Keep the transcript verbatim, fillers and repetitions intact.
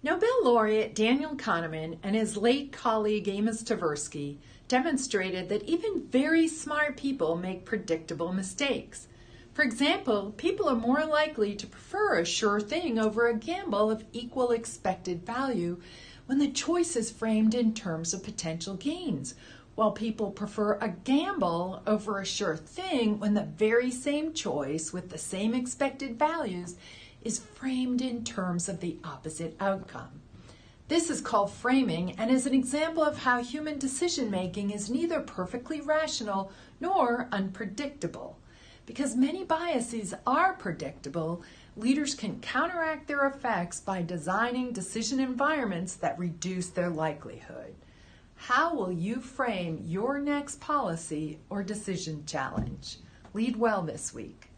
Nobel laureate Daniel Kahneman and his late colleague Amos Tversky demonstrated that even very smart people make predictable mistakes. For example, people are more likely to prefer a sure thing over a gamble of equal expected value when the choice is framed in terms of potential gains, while people prefer a gamble over a sure thing when the very same choice with the same expected values is framed in terms of the opposite outcome. This is called framing and is an example of how human decision-making is neither perfectly rational nor unpredictable. Because many biases are predictable, leaders can counteract their effects by designing decision environments that reduce their likelihood. How will you frame your next policy or decision challenge? Lead well this week.